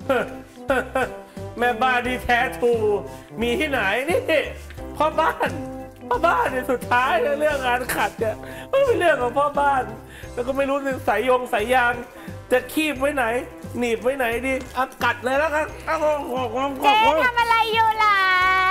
แม่บ้านที่แท้ทรูมีที่ไหนนี่พ่อบ้านเนี่ยสุดท้ายเรื่องงานขัดเนี่ยไม่เป็นเรื่องของพ่อบ้านแล้วก็ไม่รู้สายยางจะคีบไว้ไหนหนีบไว้ไหนดีกัดเลยแล้วกันเจ๊ทำอะไรอยู่ล่ะ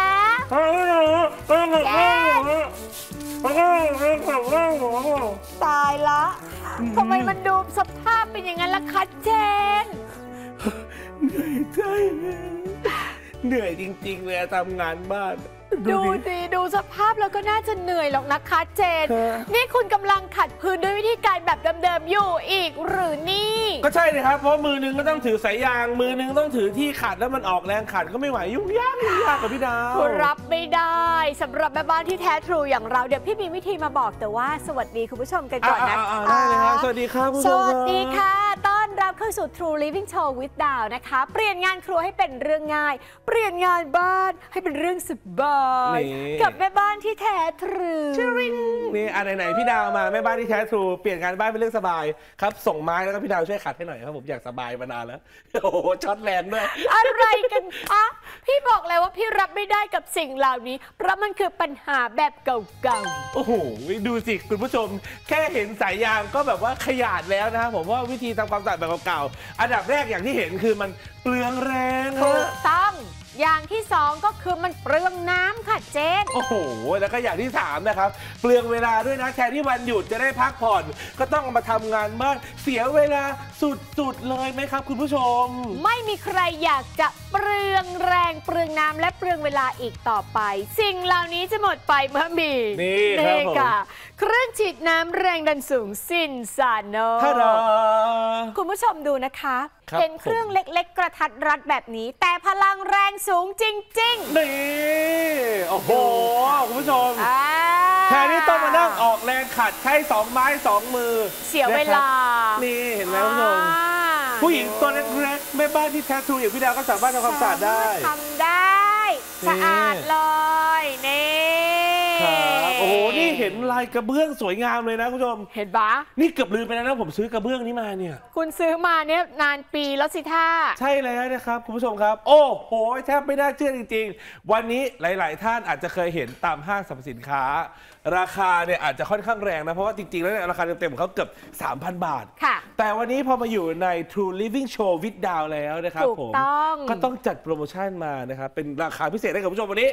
ตายละทำไมมันดูสภาพเป็นอย่างนั้นล่ะคะเจนเหนื่อยใจเหนื่อยจริงๆเลยทำงานบ้านดูสิดูสภาพแล้วก็น่าจะเหนื่อยหรอกนะคะเจนนี่คุณกำลังขัดพื้นด้วยวิธีการแบบเดิมๆอยู่อีกหรือนี่ก็ใช่เลยครับเพราะมือนึงก็ต้องถือสายยางมือนึงต้องถือที่ขัดแล้วมันออกแรงขัดก็ไม่ไหวยุ่งยากกับพี่ดาวรับไม่ได้สำหรับแม่บ้านที่แท้ทรูอย่างเราเดี๋ยวพี่มีวิธีมาบอกแต่ว่าสวัสดีคุณผู้ชมกันก่อนนะได้เลยครับสวัสดีครับสวัสดีค่ะต้อนรับเข้าสู่ True Living Show with ดาวนะคะเปลี่ยนงานครัวให้เป็นเรื่องง่ายเปลี่ยนงานบ้านให้เป็นเรื่องสบายกับแม่บ้านที่แท้ทรูนี่ไหนพี่ดาวมาแม่บ้านที่แท้ทรูเปลี่ยนงานบ้านเป็นเรื่องสบายครับส่งไม้แล้วก็พี่ดาวช่วยขัดให้หน่อยครับผมอยากสบายมานานแล้วโอ้โหช็อตแรงด้วยอะไรกันคะพี่บอกเลยว่าพี่รับไม่ได้กับสิ่งเหล่านี้เพราะมันคือปัญหาแบบเก่าๆโอ้โหดูสิคุณผู้ชมแค่เห็นสายยางก็แบบว่าขยาดแล้วนะครับผมว่าวิธีทำความสะอาดแบบเก่าๆอันดับแรกอย่างที่เห็นคือมันเปลืองแรงถูกต้องอย่างที่2ก็คือมันเปลืองน้ำค่ะเจนโอ้โหแล้วก็อย่างที่3นะครับเปลืองเวลาด้วยนะแทนที่วันหยุดจะได้พักผ่อนก็ต้องมาทำงานบ้านเสียเวลาสุดๆเลยไหมครับคุณผู้ชมไม่มีใครอยากจะเปลืองแรงเปลืองน้ำและเปลืองเวลาอีกต่อไปสิ่งเหล่านี้จะหมดไปเมื่อมีนี่ค่ะเครื่องฉีดน้ำแรงดันสูงซินซาโนคุณผู้ชมดูนะคะเห็นเครื่องเล็กๆกระทัดรัดแบบนี้แต่พลังแรงสูงจริงๆนี่โอ้โหคุณผู้ชมแทนที่ต้องมานั่งออกแรงขัดใช้2ไม้2มือเสียเวลานี่เห็นไหมคุณผู้ชมผู้หญิงตัวเล็กๆแม่บ้านที่แท้ทรูอย่างพี่ดาวก็สามารถทำความสะอาดได้ทำได้สะอาดเลยนี่โอ้โหนี่เห็นลายกระเบื้องสวยงามเลยนะคุณผู้ชมเห็นปะนี่เกือบลืมไปแล้วนะผมซื้อกระเบื้องนี้มาเนี่ยคุณซื้อมาเนี่ยนานปีแล้วสิท่าใช่แล้วนะครับคุณผู้ชมครับโอ้โหแทบไม่น่าเชื่อจริงๆวันนี้หลายๆท่านอาจจะเคยเห็นตามห้างสรรพสินค้าราคาเนี่ยอาจจะค่อนข้างแรงนะเพราะว่าจริงๆแล้วราคาเต็มๆของเขาเกือบ 3,000 บาทแต่วันนี้พอมาอยู่ใน True Living Show with ดาวแล้วนะครับผมก็ต้องจัดโปรโมชั่นมานะครับเป็นราคาพิเศษให้กับผู้ชมวันนี้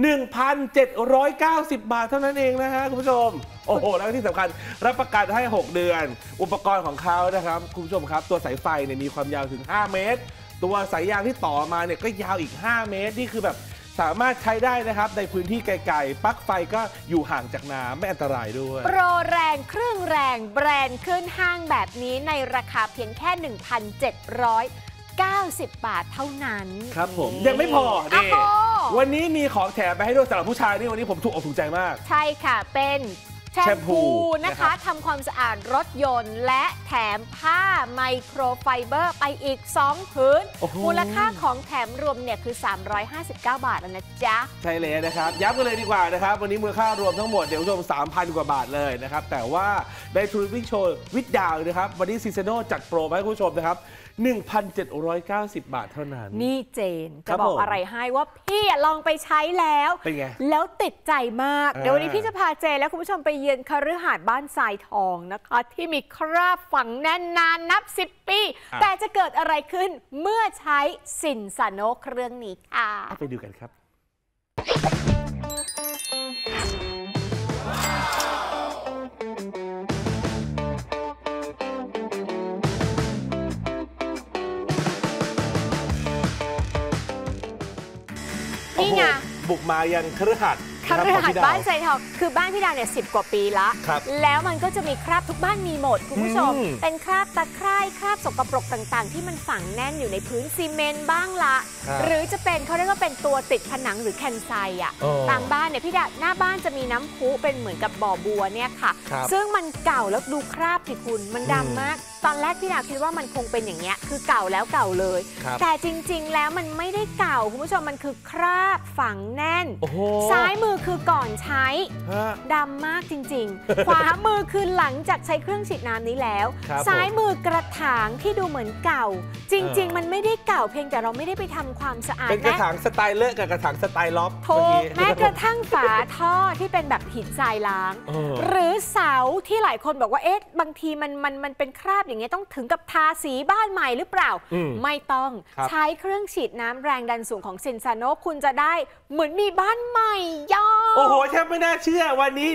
1,790 บาทเท่านั้นเองนะฮะคุณผู้ชมโอ้โหแล้วที่สำคัญรับประกันให้6เดือนอุปกรณ์ของเขานะครับคุณผู้ชมครับตัวสายไฟเนี่ยมีความยาวถึง5เมตรตัวสายยางที่ต่อมาเนี่ยก็ยาวอีก5เมตรนี่คือแบบสามารถใช้ได้นะครับในพื้นที่ไกลๆปลั๊กไฟก็อยู่ห่างจากน้ำไม่อันตรายด้วยโปรแรงเครื่องแรงแบรนด์ขึ้นห้างแบบนี้ในราคาเพียงแค่ 1,790 บาทเท่านั้นครับผมยังไม่พอนี่วันนี้มีของแถมไปให้ด้วยสำหรับผู้ชายนี่วันนี้ผมถูกอกถูกใจมากใช่ค่ะเป็นแชมพูนะคะทำความสะอาดรถยนต์และแถมผ้าไมโครไฟเบอร์ไปอีก2พื้นมูลค่าของแถมรวมเนี่ยคือ359 บาทแล้วนะจ๊ะใช่เลยนะครับย้ำกันเลยดีกว่านะครับวันนี้มูลค่ารวมทั้งหมดเดี๋ยวผู้ชม 3,000 กว่าบาทเลยนะครับแต่ว่าใน True Living Show with ดาวนะครับวันนี้ซีซันโนจัดโปรให้คุณผู้ชมนะครับ1,790 บาทเท่านั้นนี่เจนจะบอกอะไรให้ว่าพี่ลองไปใช้แล้วเป็นไงแล้วติดใจมากเดี๋ยววันนี้พี่จะพาเจนและคุณผู้ชมไปเยือนคฤหาสน์บ้านทรายทองนะคะที่มีคราบฝังแน่นนานนับ10 ปีแต่จะเกิดอะไรขึ้นเมื่อใช้ซินซาโนเครื่องนี้ค่ะไปดูกันครับนี่ไงบุกมายังคฤหาสน์บ้านทรายทองคือบ้านพี่ดาวเนี่ย10 กว่าปีละแล้วมันก็จะมีคราบทุกบ้านมีหมดคุณผู้ชมเป็นคราบตะไคร่คราบสกปรกต่างๆที่มันฝังแน่นอยู่ในพื้นซีเมนต์บ้างละหรือจะเป็นเขาเรียกว่าเป็นตัวติดผนังหรือแคนไซอ่ะบางบ้านเนี่ยพี่ดาวหน้าบ้านจะมีน้ำพุเป็นเหมือนกับบ่อบัวเนี่ยค่ะซึ่งมันเก่าแล้วดูคราบที่คุณมันดำมากตอนแรกพี่ดาวคิดว่ามันคงเป็นอย่างเงี้ยคือเก่าแล้วเก่าเลยแต่จริงๆแล้วมันไม่ได้เก่าคุณผู้ชมมันคือคราบฝังแน่นซ้ายมือคือก่อนใช้ดำมากจริงๆ ขวามือคือหลังจากใช้เครื่องฉีดน้ำนี้แล้วซ้ายมือกระถางที่ดูเหมือนเก่าจริงๆมันไม่ได้เก่าเพียงแต่เราไม่ได้ไปทำความสะอาดเป็นกระถางสไตล์เลอะกับกระถางสไตล์ล็อบโถแม้กระทั่งฝาท่อที่เป็นแบบหินทรายล้างหรือเสาที่หลายคนบอกว่าเอ๊ะบางทีมันเป็นคราบอย่างเงี้ยต้องถึงกับทาสีบ้านใหม่หรือเปล่าไม่ต้องใช้เครื่องฉีดน้ำแรงดันสูงของซินซาโนคุณจะได้เหมือนมีบ้านใหม่ย่อโอ้โหแทบไม่น่าเชื่อวันนี้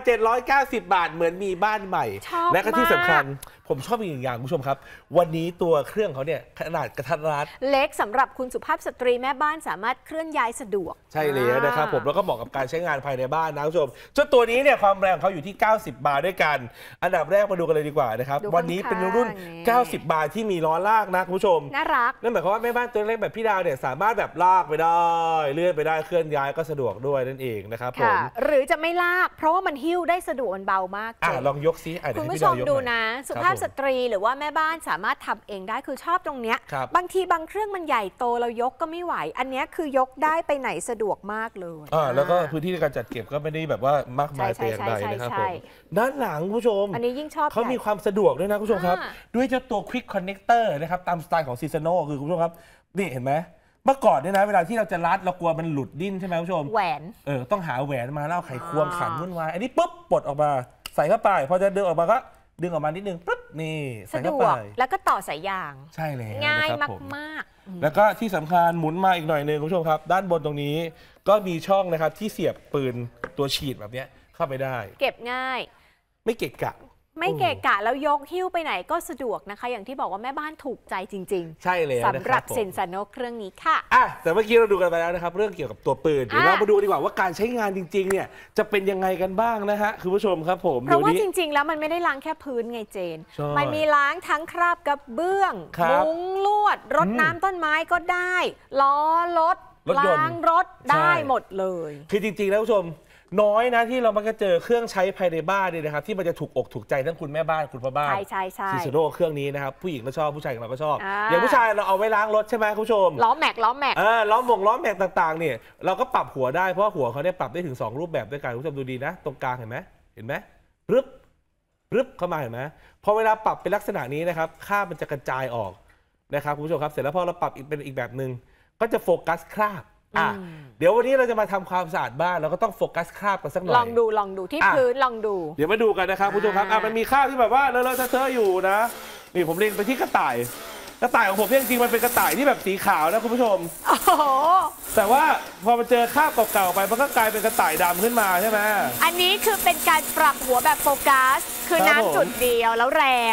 1,790 บาทเหมือนมีบ้านใหม่และก็ที่สำคัญผมชอบอีกอย่างคุณผู้ชมครับวันนี้ตัวเครื่องเขาเนี่ยขนาดกระทัดรัดเล็กสำหรับคุณสุภาพสตรีแม่บ้านสามารถเคลื่อนย้ายสะดวกใช่เลยนะครับผมแล้วก็เหมาะกับการใช้งานภายในบ้านนะคุณผู้ชมเจ้าตัวนี้เนี่ยความแรงของเขาอยู่ที่90 บาร์ด้วยกันอันดับแรกมาดูกันเลยดีกว่านะครับวันนี้เป็นรุ่น90 บาร์ที่มีล้อลากนะคุณผู้ชมน่ารักนั่นหมายความว่าแม่บ้านตัวเล็กแบบพี่ดาวเนี่ยสามารถแบบลากไปได้เลื่อนไปได้เคลื่อนย้ายก็สะดวกด้วยนั่นเองนะครับผมหรือจะไม่ลากเพราะว่ามันหิ้วได้สะดวกมันเบามากลองยกซิคุณผู้ชมดูนะสุภาพสตรีหรือว่าแม่บ้านสามารถทำเองได้คือชอบตรงเนี้ยบางทีบางเครื่องมันใหญ่โตเรายกก็ไม่ไหวอันนี้คือยกได้ไปไหนสะดวกมากเลยแล้วก็พื้นที่ในการจัดเก็บก็ไม่ได้แบบว่ามากมายเพียงใดนะครับผมด้านหลังคุณผู้ชมอันนี้ยิ่งชอบเขามีความสะดวกด้วยนะคุณผู้ชมครับด้วยเจ้าตัว Quick Connector นะครับตามสไตล์ของ Seasano คือคุณผู้ชมครับนี่เห็นไหมเมื่อก่อนเนี่ยนะเวลาที่เราจะรัดเรากลัวมันหลุดดิ้นใช่ไหมคุณผู้ชมแหวนต้องหาแหวนมาแล้วไขควงขันวุ่นวายอันนี้ปุ๊บปลดออกมาใส่เข้าไปพอจะดึงออกมาก็ดึงออกมานิดนึงปุ๊บนี่ใส่เข้าไปแล้วก็ต่อสายยางใช่เลยง่ายมากๆแล้วก็ที่สำคัญหมุนมาอีกหน่อยนึงคุณผู้ชมครับด้านบนตรงนี้ก็มีช่องนะครับที่เสียบปืนตัวฉีดแบบนี้เข้าไปได้เก็บง่ายไม่เกะกะไม่เกะกะแล้วยกหิ้วไปไหนก็สะดวกนะคะอย่างที่บอกว่าแม่บ้านถูกใจจริงๆใช่เลยสำหรับเซนซาโนเครื่องนี้ค่ะแต่เมื่อกี้เราดูกันไปแล้วนะครับเรื่องเกี่ยวกับตัวปืนเดี๋ยวเรามาดูดีกว่าว่าการใช้งานจริงๆเนี่ยจะเป็นยังไงกันบ้างนะฮะคุณผู้ชมครับผมเพราะว่าจริงๆแล้วมันไม่ได้ล้างแค่พื้นไงเจนมันมีล้างทั้งคราบกระเบื้องมุ้งลวดรดน้ำต้นไม้ก็ได้ล้อรถล้างรถได้หมดเลยคือจริงๆแล้วคุณผู้ชมน้อยนะที่เรามักจะเจอเครื่องใช้ภายในบ้านเนี่ยนะครับที่มันจะถูกอกถูกใจทั้งคุณแม่บ้านคุณพ่อบ้านใช่ซีซูโน่เครื่องนี้นะครับผู้หญิงก็ชอบผู้ชายเราก็ชอบอย่างผู้ชายเราเอาไว้ล้างรถใช่ไหมคุณผู้ชมล้อแม็กล้อแม็กต่างๆเนี่ยเราก็ปรับหัวได้เพราะหัวเขาเนี่ยปรับได้ถึง2รูปแบบด้วยกันคุณผู้ชมดูดีนะตรงกลางเห็นไหมรึบเข้ามาเห็นไหมพอเวลาปรับเป็นลักษณะนี้นะครับค่ามันจะกระจายออกนะครับคุณผู้ชมครับเสร็จแล้วพอเราปรับเป็นอีกแบบหนึ่งก็จะโฟกัสคราบเดี๋ยววันนี้เราจะมาทำความสะอาดบ้านเราก็ต้องโฟกัสคราบกันสักหน่อยลองดูที่พื้นลองดูเดี๋ยวมาดูกันนะครับคุณผู้ชมครับมันมีคราบที่แบบว่าเลอะเทอะอยู่นะนี่ผมเล็งไปที่กระต่ายของผมจริงๆมันเป็นกระต่ายที่แบบสีขาวนะคุณผู้ชมแต่ว่าพอมาเจอคราบเก่าๆไปมันก็กลายเป็นกระต่ายดำขึ้นมาใช่ไหมอันนี้คือเป็นการปรับหัวแบบโฟกัสคือน้ำจุดเดียวแล้วแรง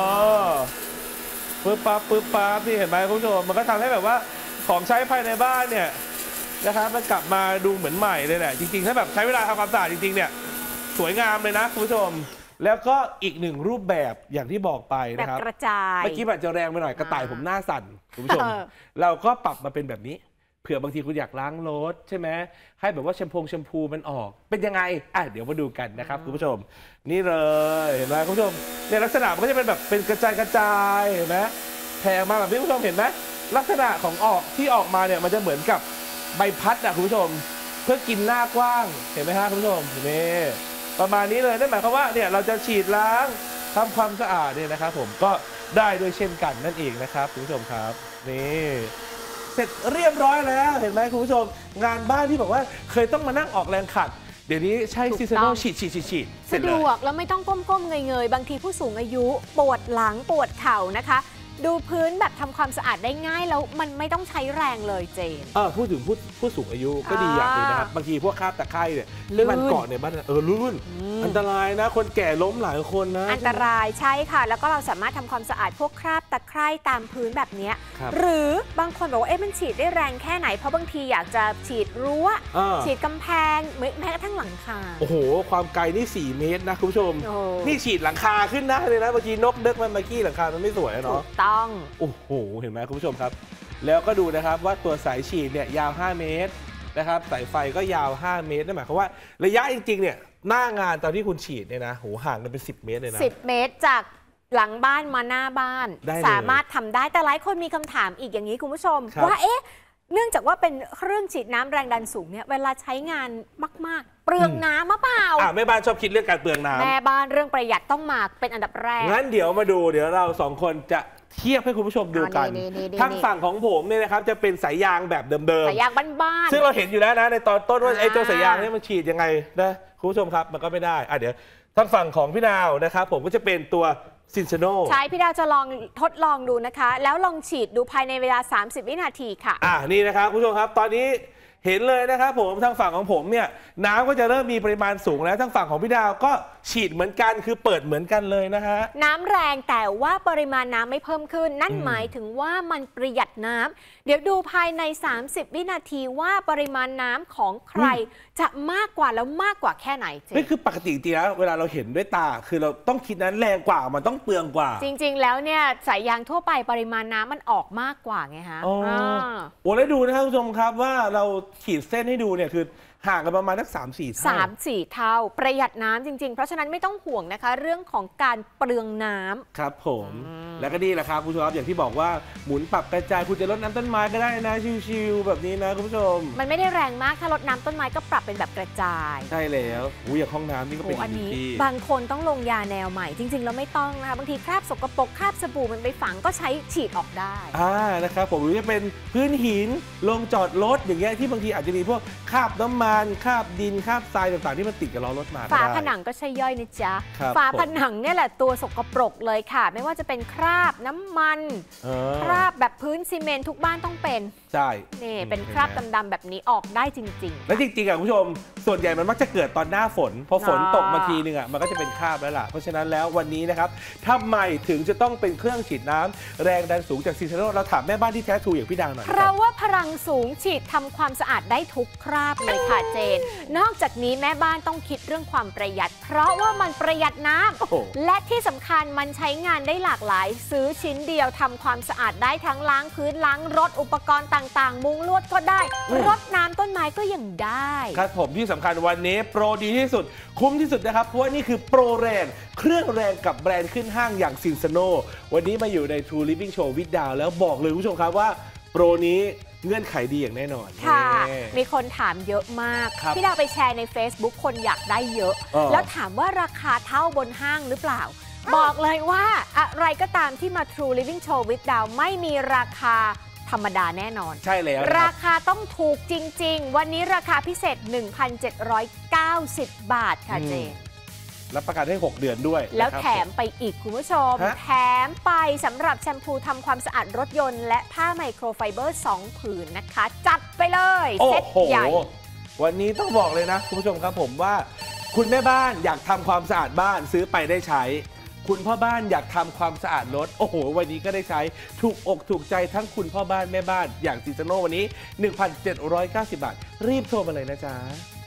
ปึ๊บปั๊บนี่เห็นไหมคุณผู้ชมมันก็ทำให้แบบว่าของใช้ภายในบ้านเนี่ยนะครับมันกลับมาดูเหมือนใหม่เลยแหละจริงๆถ้าแบบใช้เวลาทำความสะอาดจริงๆเนี่ยสวยงามเลยนะคุณผู้ชมแล้วก็อีกหนึ่งรูปแบบอย่างที่บอกไปนะครับกระจายเมื่อกี้แบบจะแรงไปหน่อยกระต่ายผมหน้าสั่นคุณผู้ชมเราก็ปรับมาเป็นแบบนี้เผื่อบางทีคุณอยากล้างรถใช่ไหมให้แบบว่าแชมพูมันออกเป็นยังไงเดี๋ยวมาดูกันนะครับคุณผู้ชมนี่เลยเห็นไหมคุณผู้ชมในลักษณะมันก็จะเป็นแบบเป็นกระจายเห็นไหมแพงมาแบบนี้คุณผู้ชมเห็นไหมลักษณะของที่ออกมาเนี่ยมันจะเหมือนกับใบพัดคุณผู้ชมเพื่อกินหน้ากว้างเห็นไหมฮะคุณผู้ชมนี่ประมาณนี้เลยนั่นหมายความว่าเนี่ยเราจะฉีดล้างทำความสะอาดเนี่ยนะครับผมก็ได้ด้วยเช่นกันนั่นเองนะครับคุณผู้ชมครับนี่เสร็จเรียบร้อยแล้วเห็นไหมคุณผู้ชมงานบ้านที่บอกว่าเคยต้องมานั่งออกแรงขัดเดี๋ยวนี้ใช้ซีซันโนฉีดสะดวกแล้วไม่ต้องก้มๆเงยๆบางทีผู้สูงอายุปวดหลังปวดเข่านะคะดูพื้นแบบทำความสะอาดได้ง่ายแล้วมันไม่ต้องใช้แรงเลยเจนพูดถึงผู้สูงอายุก็ดีอย่างนึงนะครับบางทีพวกคราบตะไคร่เนี่ยที่มันเกาะในบ้านลื่นอันตรายนะคนแก่ล้มหลายคนนะอันตรายใช่ค่ะแล้วก็เราสามารถทำความสะอาดพวกคราบตะไคร่ตามพื้นแบบนี้หรือบางคนบอกว่ามันฉีดได้แรงแค่ไหนเพราะบางทีอยากจะฉีดรั้วฉีดกำแพงแม้กระทั่งหลังคาโอ้โหความไกลนี่4 เมตรนะคุณผู้ชมนี่ฉีดหลังคาขึ้นได้เลยนะบางทีนกเด็กมันมากี้หลังคามันไม่สวยเนาะต้องโอ้โหเห็นไหมคุณผู้ชมครับแล้วก็ดูนะครับว่าตัวสายฉีดเนี่ยยาว5 เมตรนะครับสายไฟก็ยาว5 เมตรนั่นหมายความว่าระยะจริงๆเนี่ยหน้างานตอนที่คุณฉีดเนี่ยนะโหห่างกันเป็น10 เมตรเลยนะ 10 เมตรจากหลังบ้านมาหน้าบ้านสามารถทำได้แต่หลายคนมีคำถามอีกอย่างนี้คุณผู้ชมว่าเนื่องจากว่าเป็นเครื่องฉีดน้ำแรงดันสูงเนี่ยเวลาใช้งานมากๆเปลืองน้ำมะเปล่าแม่บ้านชอบคิดเรื่องการเปลืองน้ำแม่บ้านเรื่องประหยัดต้องมาเป็นอันดับแรกงั้นเดี๋ยวมาดูเดี๋ยวเราสองคนจะเทียบให้คุณผู้ชมดูกันทางฝั่งของผมเนี่ยนะครับจะเป็นสายยางแบบเดิมๆสายยางบ้านๆซึ่งเราเห็นอยู่แล้วนะในตอนต้นว่าไอ้ตัวสายยางนี่มันฉีดยังไงนะคุณผู้ชมครับมันก็ไม่ได้เดี๋ยวทางฝั่งของพี่ดาวนะครับผมก็จะเป็นตัวซินเซโนใช่พี่ดาวจะลองทดลองดูนะคะแล้วลองฉีดดูภายในเวลา30วินาทีค่ะนี่นะครับคุณผู้ชมครับตอนนี้เห็นเลยนะครับผมทางฝั่งของผมเนี่ยน้ำก็จะเริ่มมีปริมาณสูงแล้วทางฝั่งของพี่ดาวก็ฉีดเหมือนกันคือเปิดเหมือนกันเลยนะฮะน้ำแรงแต่ว่าปริมาณน้ำไม่เพิ่มขึ้นนั่นหมายถึงว่ามันประหยัดน้ำเดี๋ยวดูภายใน30วินาทีว่าปริมาณน้ำของใครจะมากกว่าแล้วมากกว่าแค่ไหนนี่คือปกติจริงๆแล้วเวลาเราเห็นด้วยตาคือเราต้องคิดนั้นแรงกว่ามันต้องเปลืองกว่าจริงๆแล้วเนี่ยสายยางทั่วไปปริมาณน้ำมันออกมากกว่าไงฮะแล้วดูนะครับคุณผู้ชมครับว่าเราขีดเส้นให้ดูเนี่ยคือห่างกันประมาณสัก 3-4 เท่าประหยัดน้ำจริงๆเพราะฉะนั้นไม่ต้องห่วงนะคะเรื่องของการเปลืองน้ำครับผมแล้วก็นี่แหละครับคุณผู้ชมอย่างที่บอกว่าหมุนปรับกระจายคุณจะรดน้ำต้นไม้ก็ได้นะชิวๆแบบนี้นะคุณผู้ชมมันไม่ได้แรงมากถ้ารดน้ำต้นไม้ก็ปรับเป็นแบบกระจายใช่แล้วอย่างห้องน้ำนี่ก็เป็นอันนี้บางคนต้องลงยาแนวใหม่จริงๆแล้วไม่ต้องนะคะบางทีคราบสกปรกคราบสบู่มันไปฝังก็ใช้ฉีดออกได้นะครับผมหรือจะเป็นพื้นหินลงจอดรถอย่างเงี้ยที่บางทีอาจจะมีพวกคราบน้ำมันคราบดินคราบทรายต่างๆที่มันติดกับล้อรถมาฝาผนังก็ใช่ย่อยนะจ๊ะฝาผนังเนี่ยแหละตัวสกปรกเลยค่ะไม่ว่าจะเป็นคราบน้ำมันคราบแบบพื้นซีเมนต์ทุกบ้านต้องเป็นใช่นี่เป็นคราบดำๆแบบนี้ออกได้จริงๆและจริงๆคุณผู้ชมส่วนใหญ่มันมักจะเกิดตอนหน้าฝนพอฝนตกมาทีนึงมันก็จะเป็นคราบแล้วล่ะเพราะฉะนั้นแล้ววันนี้นะครับทำไมถึงจะต้องเป็นเครื่องฉีดน้ำแรงดันสูงจากซินเซโนเราถามแม่บ้านที่แท้ทรูอย่างพี่ดาวหน่อยเพราะว่าพลังสูงฉีดทำความสะอาดได้ทุกคราบเลยค่ะเจนนอกจากนี้แม่บ้านต้องคิดเรื่องความประหยัดเพราะว่ามันประหยัดน้ำและที่สำคัญมันใช้งานได้หลากหลายซื้อชิ้นเดียวทำความสะอาดได้ทั้งล้างพื้นล้างรถอุปกรณ์ต่างๆมุ้งลวดก็ได้รดน้ำต้นไม้ก็ยังได้ครับผมที่สำคัญวันนี้โปรดีที่สุดคุ้มที่สุดนะครับเพราะว่านี่คือโปรแรงเครื่องแรงกับแบรนด์ขึ้นห้างอย่างซินเซโนวันนี้มาอยู่ใน True Living Show with Dow แล้วบอกเลยคุณผู้ชมครับว่าโปรนี้เงื่อนไขดีอย่างแน่นอนค่ะมีคนถามเยอะมากพี่ดาวไปแชร์ใน Facebook คนอยากได้เยอะแล้วถามว่าราคาเท่าบนห้างหรือเปล่าบอกเลยว่าอะไรก็ตามที่มา True Living Show with Dow ไม่มีราคาธรรมดาแน่นอนใช่แล้วราคาต้องถูกจริงๆวันนี้ราคาพิเศษ 1,790 บาทค่ะเจนรับประกันให้6เดือนด้วยแล้วแถมไปอีกคุณผู้ชมแถมไปสำหรับแชมพูทำความสะอาดรถยนต์และผ้าไมโครไฟเบอร์2ผืนนะคะจัดไปเลยเซ็ตใหญ่วันนี้ต้องบอกเลยนะคุณผู้ชมครับผมว่าคุณแม่บ้านอยากทำความสะอาดบ้านซื้อไปได้ใช้คุณพ่อบ้านอยากทำความสะอาดรถวันนี้ก็ได้ใช้ถูกอกถูกใจทั้งคุณพ่อบ้านแม่บ้านอย่างซินเซโนวันนี้ 1,790 บาทรีบโทรมาเลยนะจ๊ะ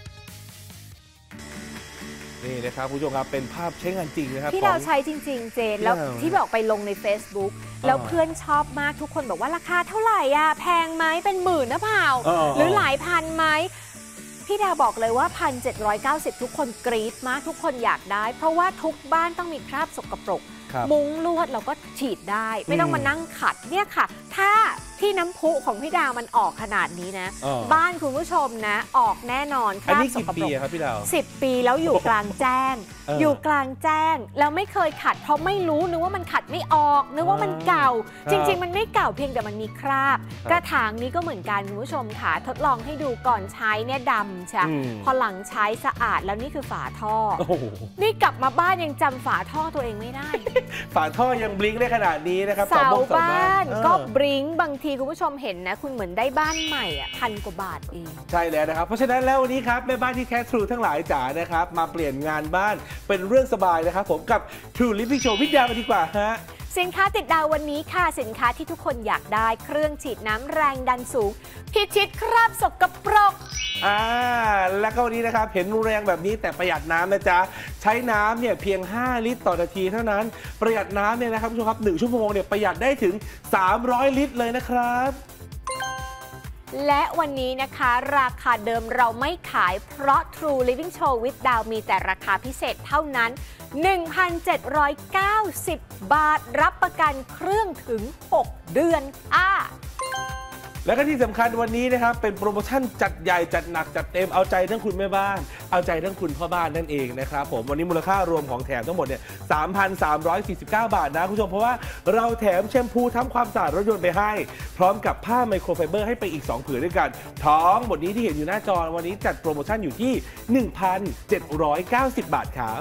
นี่นะครับคุณผู้ชมครับเป็นภาพใช้งานจริงนะครับที่เราใช้จริงๆเจนแล้วที่บอกไปลงใน Facebook แล้วเพื่อนชอบมากทุกคนบอกว่าราคาเท่าไหร่แพงไหมเป็นหมื่นนะเปล่าหรือหลายพันไหมพี่ดาวบอกเลยว่า 1,790 ทุกคนกรี๊ดมากทุกคนอยากได้เพราะว่าทุกบ้านต้องมีคราบสกปรกมุ้งลวดเราก็ฉีดได้ไม่ต้องมานั่งขัดเนี่ยค่ะถ้าที่น้ำพุของพี่ดาวมันออกขนาดนี้นะบ้านคุณผู้ชมนะออกแน่นอนคราบสกปรกครับพี่ดาว10 ปีแล้วอยู่กลางแจ้งอยู่กลางแจ้งแล้วไม่เคยขัดเพราะไม่รู้นึกว่ามันขัดไม่ออกนึกว่ามันเก่าจริงๆมันไม่เก่าเพียงแต่มันมีคราบกระถางนี้ก็เหมือนกันคุณผู้ชมค่ะทดลองให้ดูก่อนใช้เนี่ยดำใช่พอหลังใช้สะอาดแล้วนี่คือฝาท่อนี่กลับมาบ้านยังจำฝาท่อตัวเองไม่ได้ฝาท่อยังบลิงได้ขนาดนี้นะครับเสาบ้านก็บลิงบางทีคุณผู้ชมเห็นนะคุณเหมือนได้บ้านใหม่1,000 กว่าบาทเองใช่แล้วนะครับเพราะฉะนั้นแล้ววันนี้ครับแม่บ้านที่แท้ทรูทั้งหลายจ๋านะครับมาเปลี่ยนงานบ้านเป็นเรื่องสบายนะครับผมกับ True Living Show วิทยาไปดีกว่าฮะสินค้าติดดาววันนี้ค่ะสินค้าที่ทุกคนอยากได้เครื่องฉีดน้ำแรงดันสูงพิชิตคราบสกปรกแล้วก็วันนี้นะครับเห็นแรงแบบนี้แต่ประหยัดน้ำนะจ๊ะใช้น้ำเนี่ยเพียง5 ลิตรต่อนาทีเท่านั้นประหยัดน้ำเนี่ยนะครับคุณผู้ชมครับ1 ชั่วโมงเนี่ยประหยัดได้ถึง300 ลิตรเลยนะครับและวันนี้นะคะราคาเดิมเราไม่ขายเพราะ True Living Show with Dow มีแต่ราคาพิเศษเท่านั้น 1,790 บาทรับประกันเครื่องถึง 6 เดือนแล้วก็ที่สำคัญวันนี้นะครับเป็นโปรโมชั่นจัดใหญ่จัดหนักจัดเต็มเอาใจทั้งคุณแม่บ้านเอาใจทั้งคุณพ่อบ้านนั่นเองนะครับผมวันนี้มูลค่ารวมของแถมทั้งหมดเนี่ย 3,349 บาทนะคุณผู้ชมเพราะว่าเราแถมแชมพูทำความสะอาดรถยนต์ไปให้พร้อมกับผ้าไมโครไฟเบอร์ให้ไปอีก2ผืนด้วยกันทั้งหมดนี้ที่เห็นอยู่หน้าจอวันนี้จัดโปรโมชั่นอยู่ที่ 1,790 บาทครับ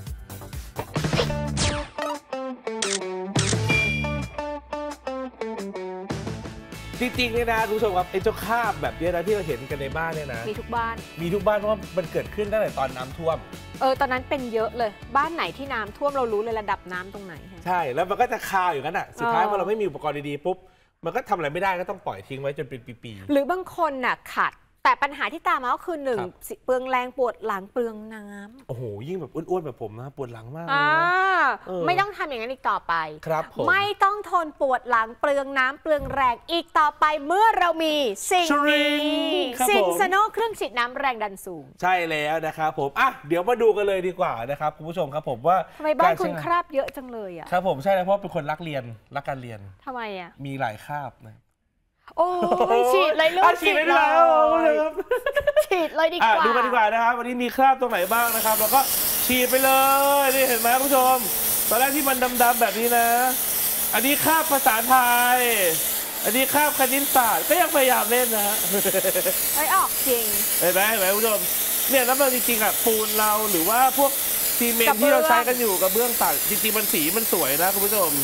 จริงๆเนี่ยนะคุณผู้ชมครับไอ้เจ้าคราบแบบนี้นะที่เราเห็นกันในบ้านเนี่ยนะมีทุกบ้านเพราะว่ามันเกิดขึ้นตั้งแต่ตอนน้ำท่วมตอนนั้นเป็นเยอะเลยบ้านไหนที่น้ำท่วมเรารู้เลยระดับน้ำตรงไหนใช่แล้วมันก็จะคาอยู่กันอ่ะสุดท้ายพอเราไม่มีอุปกรณ์ดีๆปุ๊บมันก็ทำอะไรไม่ได้ก็ต้องปล่อยทิ้งไว้จนเป็นปีๆหรือบางคนน่ะขัดแต่ปัญหาที่ตามมาก็คือ1เปลืองแรงปวดหลังเปลืองน้ำโอ้โหยิ่งแบบอ้วนๆแบบผมนะปวดหลังมากไม่ต้องทำอย่างนั้นอีกต่อไปครับผมไม่ต้องทนปวดหลังเปลืองน้ำเปลืองแรงอีกต่อไปเมื่อเรามีซิงสโนเครื่องฉีดน้ำแรงดันสูงใช่แล้วนะครับผมเดี๋ยวมาดูกันเลยดีกว่านะครับคุณผู้ชมครับผมว่าทำไมบ้านคุณคราบเยอะจังเลยครับผมใช่แล้วเพราะเป็นคนรักเรียนรักการเรียนทำไมมีหลายคาบนะโอ้ยฉีดเลยลูกฉีดเลยฉีดเลยดีกว่าดูกันดีกว่านะครับวันนี้มีคราบตรงไหนบ้างนะครับแล้วก็ฉีดไปเลยนี่เห็นไหมคุณผู้ชมตอนแรกที่มันดำๆแบบนี้นะอันนี้คราบภาษาไทยอันนี้คราบคณิตศาสตร์ก็ยังพยายามเล่นนะฮะไม่ออกจริงเห็นไหมคุณผู้ชมเนี่ยแล้วมันจริงๆปูนเราหรือว่าพวกซีเมนต์ที่เราใช้กันอยู่กับเบื้องต่างจริงๆมันสีมันสวยนะคุณผู้ชม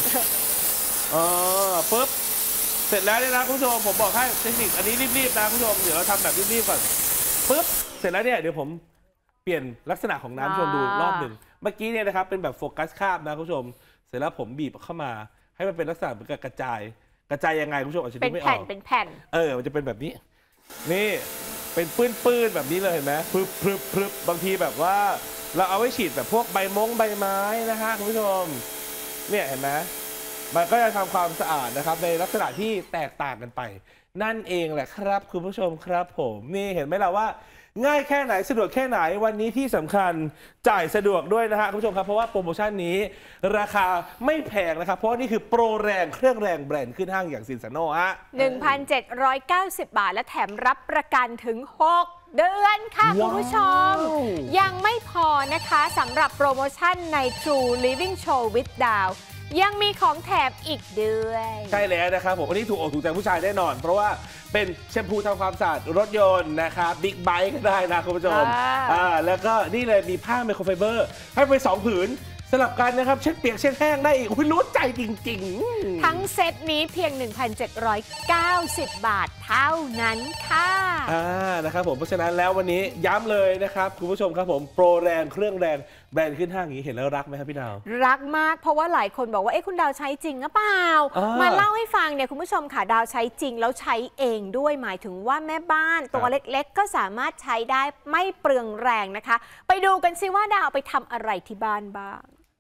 ปุ๊บเสร็จแล้วเนี่ยนะคุณผู้ชมผมบอกให้เทคนิคอันนี้รีบๆนะคุณผู้ชมเดี๋ยวเราทำแบบรีบๆก่อนปุ๊บเสร็จแล้วเนี่ยเดี๋ยวผมเปลี่ยนลักษณะของน้ำชมดูรอบหนึ่งเมื่อกี้เนี่ยนะครับเป็นแบบโฟกัสคาบนะคุณผู้ชมเสร็จแล้วผมบีบเข้ามาให้มันเป็นลักษณะเหมือนกับกระจายยังไงคุณผู้ชมอาจจะดูไม่ออกเป็นแผ่นมันจะเป็นแบบนี้นี่เป็นปื้นแบบนี้เลยเห็นไหมพรึบบางทีแบบว่าเราเอาไว้ฉีดแบบพวกใบไม้นะฮะคุณผู้ชมเนี่ยเห็นไหมมันก็จะทำความสะอาดนะครับในลักษณะที่แตกต่างกันไปนั่นเองแหละครับคุณผู้ชมครับผมนี่เห็นไหมล่ะว่าง่ายแค่ไหนสะดวกแค่ไหนวันนี้ที่สำคัญจ่ายสะดวกด้วยนะฮะคุณผู้ชมครับเพราะว่าโปรโมชั่นนี้ราคาไม่แพงนะครับเพราะนี่คือโปรแรงเครื่องแรงแบรนด์ขึ้นห้างอย่างซินซาโน่ฮะ 1,790 บาทและแถมรับประกันถึง6 เดือนค่ะคุณผู้ชมยังไม่พอนะคะสำหรับโปรโมชั่นใน True Living Show with Dowยังมีของแถมอีกด้วยใช่แล้วนะครับผมวันนี้ถูกอกถูกใจผู้ชายแน่นอนเพราะว่าเป็นแชมพูทำความสะอาดรถยนต์นะครับบิ๊กไบค์ก็ได้นะคุณผู้ชมแล้วก็นี่เลยมีผ้าไมโครไฟเบอร์ให้ไป2 ผืนสลับกันนะครับเช็ดเปียกเช็ดแห้งได้อีกรู้ใจจริงๆทั้งเซตนี้เพียง 1,790 บาทเท่านั้นค่ะนะครับผมเพราะฉะนั้นแล้ววันนี้ย้ำเลยนะครับคุณผู้ชมครับผมโปรแรงเครื่องแรงแบรนด์ขึ้นห้างอย่างนี้เห็นแล้วรักไหมครับพี่ดาวรักมากเพราะว่าหลายคนบอกว่าคุณดาวใช้จริงหรือเปล่ามาเล่าให้ฟังเนี่ยคุณผู้ชมค่ะดาวใช้จริงแล้วใช้เองด้วยหมายถึงว่าแม่บ้านตัวเล็กๆก็สามารถใช้ได้ไม่เปลืองแรงนะคะไปดูกันซิว่าดาวไปทำอะไรที่บ้านบ้าง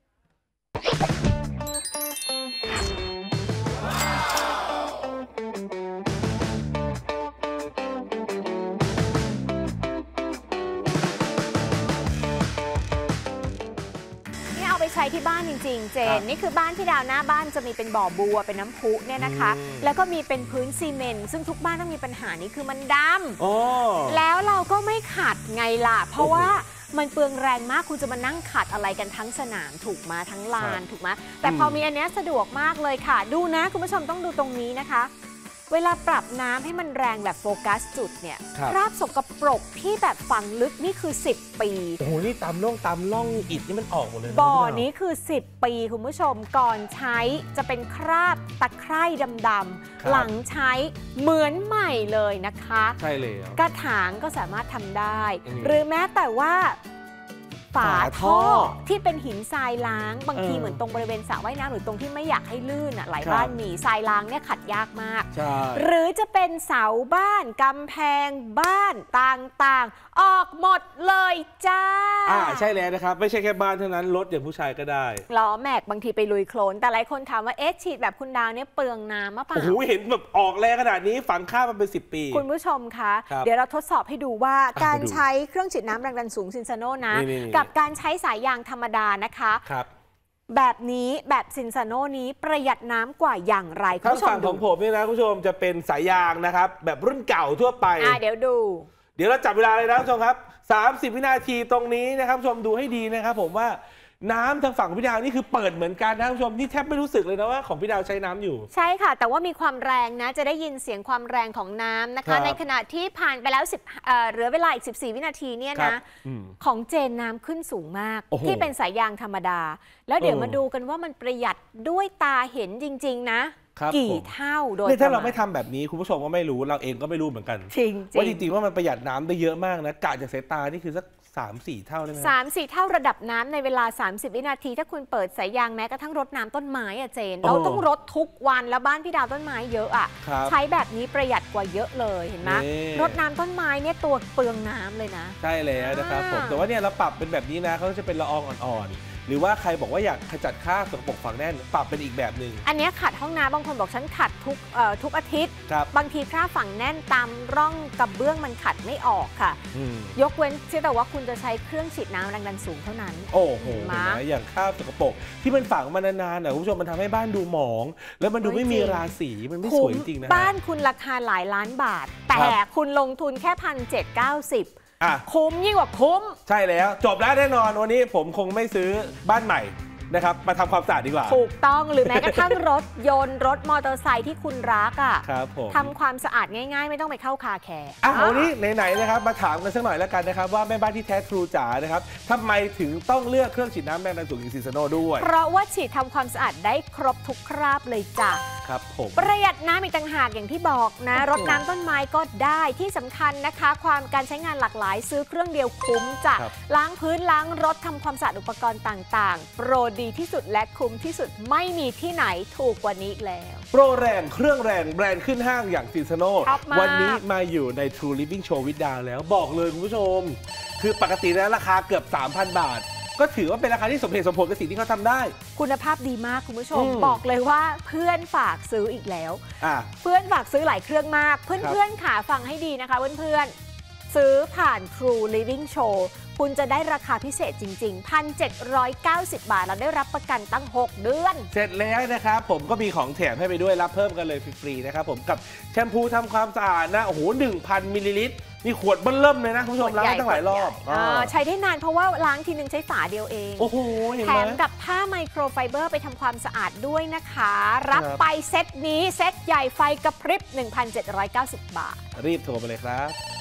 ใช้ที่บ้านจริงๆเจนนี่คือบ้านที่ดาวหน้าบ้านจะมีเป็นบ่อบัวเป็นน้ำพุเนี่ยนะคะแล้วก็มีเป็นพื้นซีเมนต์ซึ่งทุกบ้านต้องมีปัญหานี้คือมันดำแล้วเราก็ไม่ขัดไงล่ะเพราะว่ามันเปลืองแรงมากคุณจะมานั่งขัดอะไรกันทั้งสนามถูกมาทั้งลานถูกไหมแต่พอมีอันนี้สะดวกมากเลยค่ะดูนะคุณผู้ชมต้องดูตรงนี้นะคะเวลาปรับน้ำให้มันแรงแบบโฟกัสจุดเนี่ยคราบสกปรกที่แบบฝังลึกนี่คือ10 ปีโอ้โหนี่ตามร่องอิฐนี่มันออกหมดเลยบ่อนี้คือ10 ปีคุณผู้ชมก่อนใช้จะเป็นคราบตะไคร่ดำๆหลังใช้เหมือนใหม่เลยนะคะใช่เลยกระถางก็สามารถทำได้หรือแม้แต่ว่าฝาท่อที่เป็นหินทรายล้างบางทีเหมือนตรงบริเวณสระว่ายน้ำหรือตรงที่ไม่อยากให้ลื่นหลายบ้านมีทรายล้างเนี่ยขัดยากมากหรือจะเป็นเสาบ้านกำแพงบ้านต่างๆออกหมดเลยจ้าใช่แล้วนะครับไม่ใช่แค่บ้านเท่านั้นรถอย่างผู้ชายก็ได้ล้อแม็กบางทีไปลุยโคลนแต่หลายคนถามว่าฉีดแบบคุณดาวเนี่ยเปลืองน้ำมะเปล่าโอ้โหเห็นแบบออกแรงขนาดนี้ฝังค่ามันเป็น10 ปีคุณผู้ชมคะเดี๋ยวเราทดสอบให้ดูว่าการใช้เครื่องฉีดน้ำแรงดันสูงซินซาโน่นะกับการใช้สายยางธรรมดานะคะแบบนี้แบบซินซาโน่นี้ประหยัดน้ำกว่าอย่างไรคุณผู้ชมฝั่งของผมนี่นะคุณผู้ชมจะเป็นสายยางนะครับแบบรุ่นเก่าทั่วไปเดี๋ยวเราจับเวลาเลยนะคุณผู้ชมครับ30 วินาทีตรงนี้นะครับคุณผู้ชมดูให้ดีนะครับผมว่าน้ำทางฝั่งของพี่ดาวนี่คือเปิดเหมือนกันนะคุณผู้ชมนี่แทบไม่รู้สึกเลยนะว่าของพี่ดาวใช้น้ำอยู่ใช่ค่ะแต่ว่ามีความแรงนะจะได้ยินเสียงความแรงของน้ำนะคะในขณะที่ผ่านไปแล้วเหลือเวลาอีก14 วินาทีเนี่ยนะของเจนน้ำขึ้นสูงมากที่เป็นสายยางธรรมดาแล้วเดี๋ยวมาดูกันว่ามันประหยัดด้วยตาเห็นจริงๆนะกี่เท่าโดยถ้าเราไม่ทำแบบนี้คุณผู้ชมก็ไม่รู้เราเองก็ไม่รู้เหมือนกันว่าจริงๆว่ามันประหยัดน้ำได้เยอะมากนะกะจากสายตานี่คือสัก3-4 เท่าได้ไหม 3-4 เท่าระดับน้ำในเวลา30 วินาทีถ้าคุณเปิดสายยางแม้กระทั่งรดน้ำต้นไม้เจนเราต้องรดทุกวันแล้วบ้านพี่ดาวต้นไม้เยอะใช้แบบนี้ประหยัดกว่าเยอะเลยเห็นไหมรดน้ำต้นไม้เนี่ยตัวเปลืองน้ำเลยนะใช่แล้วนะครับผมแต่ว่าเนี่ยเราปรับเป็นแบบนี้นะเขาจะเป็นละอองอ่อนๆหรือว่าใครบอกว่าอยากขจัดค่าสกปรกฝังแน่นปรับเป็นอีกแบบหนึ่งอันนี้ขัดห้องน้ำบางคนบอกฉันขัดทุกอาทิตย์บางทีคราบฝังแน่นตามร่องกระเบื้องมันขัดไม่ออกค่ะยกเว้นแต่ว่าคุณจะใช้เครื่องฉีดน้ำแรงดันสูงเท่านั้นโอ้โหอย่างคราบสกปรกที่มันฝังมานานๆคุณผู้ชมมันทำให้บ้านดูหมองแล้วมันดูไม่มีราศีมันไม่สวยจริงนะบ้านคุณราคาหลายล้านบาทแต่คุณลงทุนแค่1,790คุ้มยิ่งกว่าคุ้มใช่แล้วจบแล้วแน่นอนวันนี้ผมคงไม่ซื้อบ้านใหม่นะครับมาทำความสะอาดดีกว่าถูกต้องหรือแม้กระทั่งรถยนต์รถมอเตอร์ไซค์ที่คุณรักครับผมทำความสะอาดง่ายๆไม่ต้องไปเข้าคาแคร์วันนี้ไหนๆนะครับมาถามกันสักหน่อยแล้วกันนะครับว่าแม่บ้านที่แท้ทรูจ๋านะครับทำไมถึงต้องเลือกเครื่องฉีดน้ำแรงดันสูงซินซาโน่ด้วยเพราะว่าฉีดทำความสะอาดได้ครบทุกคราบเลยจ้ะครับผมประหยัดน้ำอีกต่างหากอย่างที่บอกนะรดน้ำต้นไม้ก็ได้ที่สำคัญนะคะการใช้งานหลากหลายซื้อเครื่องเดียวคุ้มจ้ะล้างพื้นล้างรถทำความสะอาดอุปกรณ์ต่างๆโปรดีที่สุดและคุ้มที่สุดไม่มีที่ไหนถูกกว่านี้อีกแล้วโปรแรงเครื่องแรงแบรนด์ขึ้นห้างอย่างซินซาโน่วันนี้มาอยู่ใน True Living Show with Daw แล้วบอกเลยคุณผู้ชมคือปกติแล้วราคาเกือบ 3,000 บาทก็ถือว่าเป็นราคาที่สมเหตุสมผลกับสิ่งที่เขาทำได้คุณภาพดีมากคุณผู้ชมบอกเลยว่าเพื่อนฝากซื้ออีกแล้วเพื่อนฝากซื้อหลายเครื่องมากเพื่อนๆขาฟังให้ดีนะคะเพื่อนๆซื้อผ่าน True Living Show คุณจะได้ราคาพิเศษจริงๆ 1,790 บาทแล้วได้รับประกันตั้ง6 เดือนเสร็จแล้วนะครับผมก็มีของแถมให้ไปด้วยรับเพิ่มกันเลยฟรีๆนะครับผมกับแชมพูทำความสะอาดนะโอ้โห 1,000 มิลลิลิตรนี่ขวดเบิ้ลเริ่มเลยนะคุณผู้ชมล้างตั้งหลายรอบใช้ได้นานเพราะว่าล้างทีนึงใช้ฝาเดียวเองโอ้โหแถมกับผ้าไมโครไฟเบอร์ไปทำความสะอาดด้วยนะคะรับไปเซตนี้เซตใหญ่ไฟกระพริบ 1,790 บาทรีบโทรไปเลยครับ